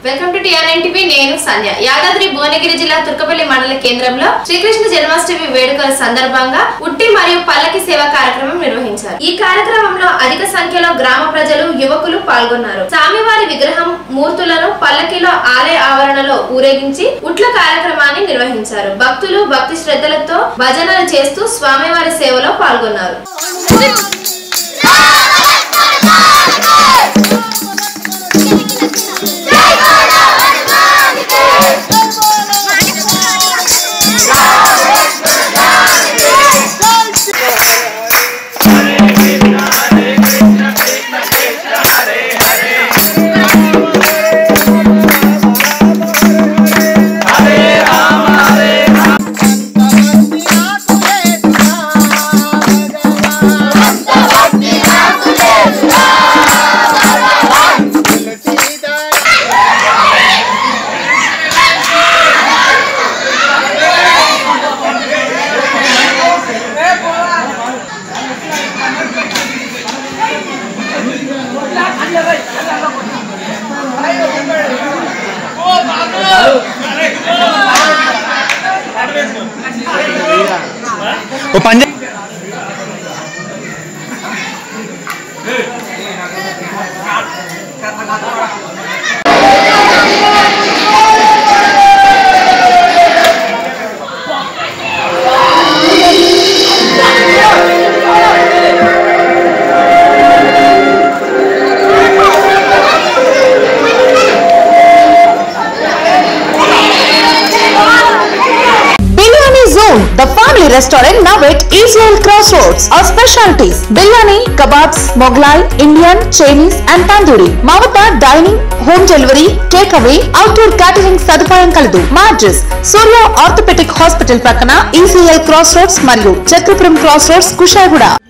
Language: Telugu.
Welcome to TRN TV. నేను సంధ్య. యాదాద్రి భువనగిరి జిల్లా తుర్కపల్లి మండల కేంద్రంలో శ్రీకృష్ణ జన్మాష్టమి వేడుకల సందర్భంగా ఉట్టి మరియు పల్లకి సేవ కార్యక్రమం నిర్వహించారు. ఈ కార్యక్రమంలో అధిక సంఖ్యలో గ్రామ ప్రజలు, యువకులు పాల్గొన్నారు. స్వామివారి విగ్రహం మూర్తులను పల్లకిలో ఆలయ ఆవరణలో ఊరేగించి ఉట్ల కార్యక్రమాన్ని నిర్వహించారు. భక్తులు భక్తి శ్రద్ధలతో భజనలు చేస్తూ స్వామివారి సేవలో పాల్గొన్నారు. The family restaurant now at ECL Crossroads. Our specialties: biryani, kebabs, Mughlai, Indian, Chinese and Tandoori. Mavata dining, home delivery, takeaway, outdoor catering సదుపాయం కలదు. మా అడ్రస్ సూర్య ఆర్థోపెడిక్ హాస్పిటల్ పక్కన ECL Crossroads మరియు చక్రపురం Crossroads, కుషాయిగూడ.